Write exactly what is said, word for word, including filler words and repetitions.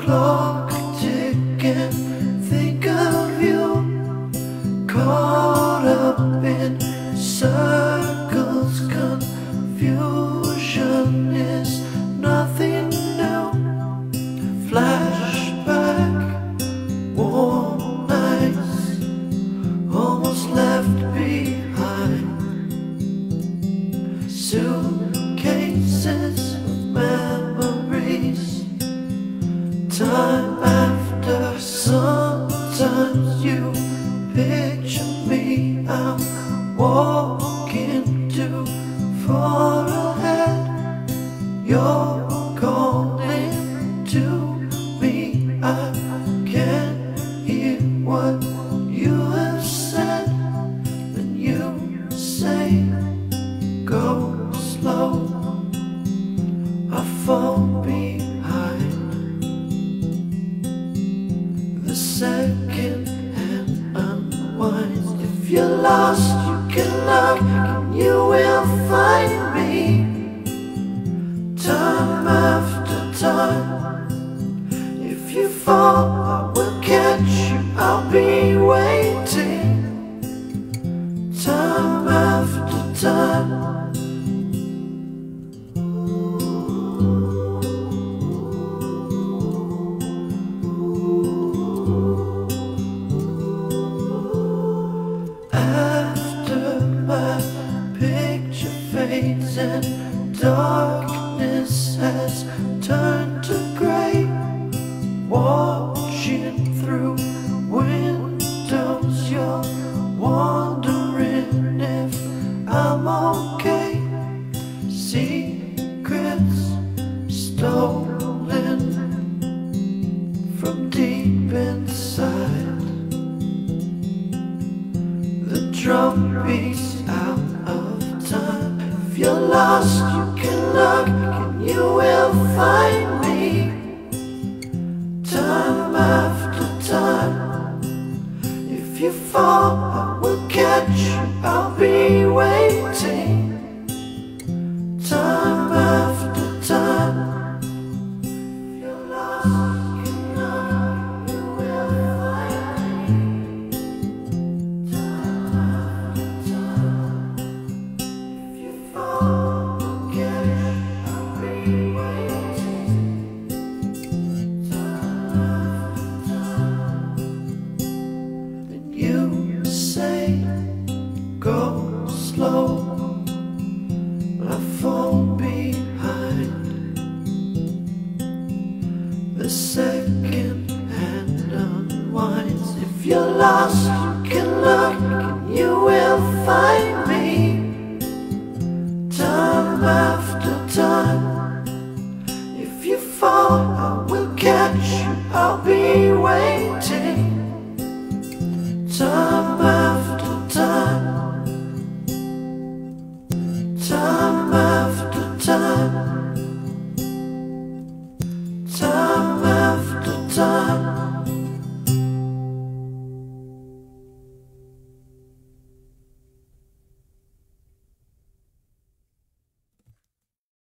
clock ticking, think of you, caught up in circles. Confusion is nothing new. Flashback, warm nights, almost left behind. Suitcases of memories, time after. Sometimes you picture me, I'm walking too far ahead. You're calling to me, I can't hear what you have said. Then you say, go slow, I fall behind. The second hand unwinds. If you're lost, you can look, and you will find me. Time after time. If you fall, I will catch you, I'll be waiting. Time after time. Picture fades and darkness has turned to grey. Watching through windows, you're wondering if I'm okay. Secrets stolen from deep inside. The drum beats out of time. If you're lost, you can look, and you will find me. Time after time. If you fall, I will catch you, I'll be waiting. Time after time. If you're lost, you can look, you will find me. You say, go slow, I fall behind. The second